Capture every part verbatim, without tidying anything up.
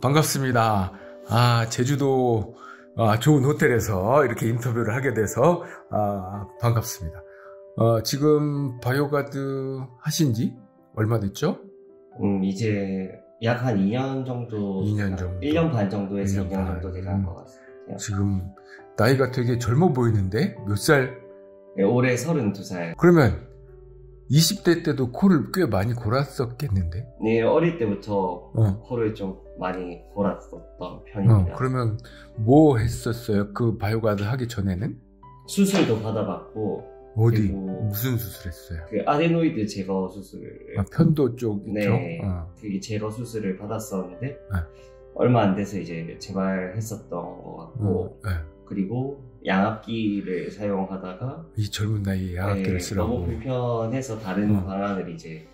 반갑습니다. 아, 제주도 아, 좋은 호텔에서 이렇게 인터뷰를 하게 돼서 아, 반갑습니다. 어, 지금 바이오가드 하신 지 얼마 됐죠? 음, 이제 약 한 이 년 정도, 이 년 정도. 일 년 반 정도에서 일 년 이 년 반. 정도 돼간 것 같아요. 지금 나이가 되게 젊어 보이는데 몇 살? 네, 올해 서른두 살. 그러면 이십 대 때도 코를 꽤 많이 골았었겠는데? 네, 어릴 때부터 어. 코를 좀 많이 골았었던 어, 편입니다. 그러면 뭐 했었어요? 그 바이오가드 하기 전에는? 수술도 받아봤고, 어디? 그리고 무슨 수술했어요? 그 아데노이드 제거 수술을. 아, 편도 쪽 있죠? 네, 어. 그 제거 수술을 받았었는데, 얼마 안 돼서 이제 재발했었던 것 같고, 어, 네. 그리고 양압기를 사용하다가 이 젊은 나이에 양압기를 네, 쓰라고. 너무 불편해서 다른 어. 방안을 이제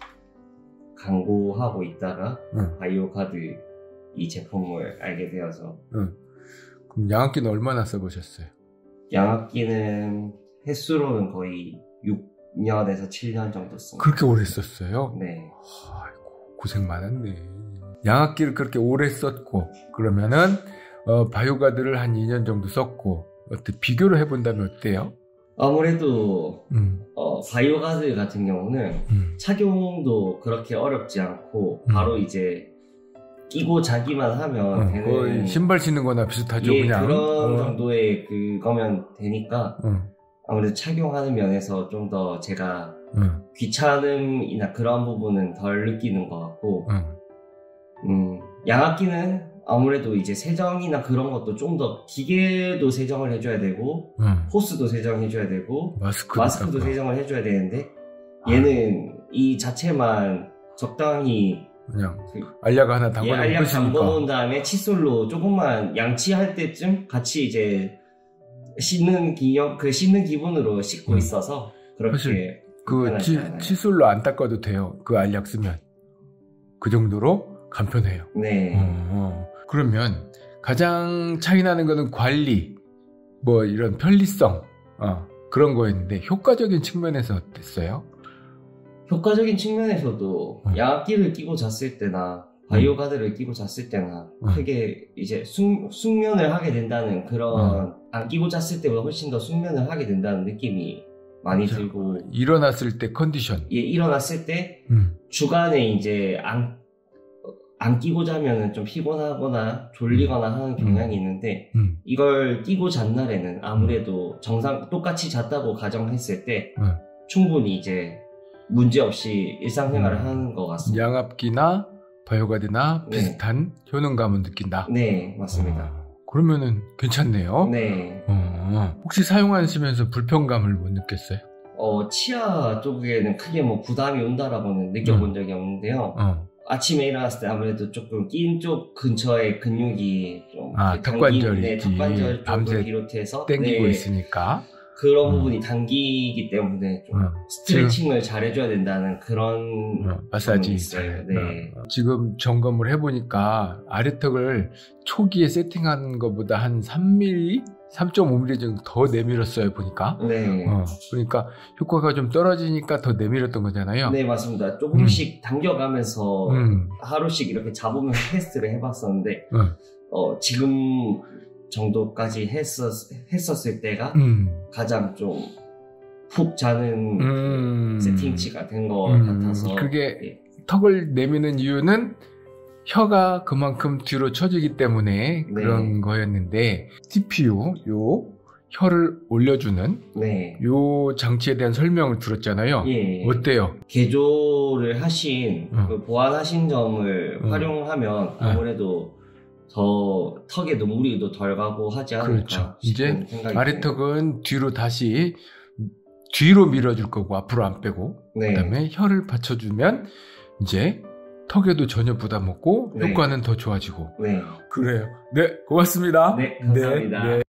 강구하고 있다가 응. 바이오가드 이 제품을 알게 되어서 응. 그럼 양압기는 얼마나 써보셨어요? 양압기는 횟수로는 거의 육 년에서 칠 년 정도 씁니다. 그렇게 오래 썼어요? 네. 아이고, 고생 많았네. 양압기를 그렇게 오래 썼고, 그러면은, 어, 바이오가드를 한 이 년 정도 썼고, 어때, 비교를 해본다면 어때요? 아무래도 음, 어, 바이오가드 같은 경우는 음, 착용도 그렇게 어렵지 않고 음. 바로 이제 끼고 자기만 하면 어, 되는 거의 신발 신는 거나 비슷하죠, 예, 그냥. 그런 어, 정도의 그거면 되니까 어, 아무래도 착용하는 면에서 좀 더 제가 어, 귀찮음이나 그런 부분은 덜 느끼는 것 같고, 어. 음, 양압기는 아무래도 이제 세정이나 그런 것도 좀 더 기계도 세정을 해줘야 되고, 어. 호스도 세정해줘야 되고, 마스크도, 마스크도 닦고. 세정을 해줘야 되는데, 아. 얘는 이 자체만 적당히 그냥, 그, 알약 하나 예, 담궈놓으면 알약 담궈 놓은 끝이니까. 다음에 칫솔로 조금만 양치할 때쯤 같이 이제 씻는 기념, 그 씻는 기분으로 씻고 음. 있어서 사실 그렇게 그 불편하지 치, 않아요. 칫솔로 안 닦아도 돼요. 그 알약 쓰면. 그 정도로 간편해요. 네. 어, 어. 그러면 가장 차이 나는 거는 관리, 뭐 이런 편리성, 어, 그런 거였는데 효과적인 측면에서 어땠어요? 효과적인 측면에서도 음. 양압기를 끼고 잤을 때나 바이오가드를 끼고 잤을 때나 음. 크게 이제 숙, 숙면을 하게 된다는 그런 안 끼고 잤을 때보다 훨씬 더 숙면을 하게 된다는 느낌이 많이 그렇죠. 들고 일어났을 때 컨디션. 예, 일어났을 때 음. 주간에 이제 안, 안 끼고 자면은 좀 피곤하거나 졸리거나 하는 경향이 있는데 음. 이걸 끼고 잔 날에는 아무래도 정상 똑같이 잤다고 가정했을 때 음. 충분히 이제 문제없이 일상생활을 음. 하는 것 같습니다. 양압기나 바이오가드나 네. 비슷한 효능감을 느낀다. 네, 맞습니다. 어, 그러면은 괜찮네요. 네. 어, 혹시 사용하시면서 불편감을 못 느꼈어요? 어, 치아 쪽에는 크게 뭐 부담이 온다라고는 느껴본 적이 없는데요. 어. 아침에 일어났을 때 아무래도 조금 낀 쪽 근처에 근육이 좀 아, 당기- 턱관절이 네, 있지. 턱관절 밤새 쪽을 비롯해서 땡기고 네, 있으니까. 그런 음. 부분이 당기기 때문에 좀 어. 스트레칭을 잘 해줘야 된다는 그런 어, 마사지 부분이 있어요. 잘. 네. 어, 지금 점검을 해보니까 아래턱을 초기에 세팅한 것보다 한 삼 밀리미터, 삼 점 오 밀리미터 정도 더 내밀었어요, 보니까. 네. 어, 그러니까 효과가 좀 떨어지니까 더 내밀었던 거잖아요. 네, 맞습니다. 조금씩 당겨가면서 음. 하루씩 이렇게 잡으면서 테스트를 해봤었는데, 어. 어, 지금 정도까지 했었, 했었을 때가 음. 가장 좀 푹 자는 음. 세팅치가 된 것 음. 같아서. 그게 예. 턱을 내미는 이유는 혀가 그만큼 뒤로 처지기 때문에 네. 그런 거였는데, 티피유, 요 혀를 올려주는 네. 요 장치에 대한 설명을 들었잖아요. 예. 어때요? 개조를 하신, 어. 그 보완하신 점을 어. 활용하면 아무래도 더 턱에도 무리도 덜 가고 하지 않을까 그렇죠. 이제 싶은 생각이 아래턱은 뒤로 다시 뒤로 밀어줄 거고 앞으로 안 빼고 네. 그다음에 혀를 받쳐주면 이제 턱에도 전혀 부담 없고 네. 효과는 더 좋아지고. 네. 그래요. 네, 고맙습니다. 네, 감사합니다. 네, 네.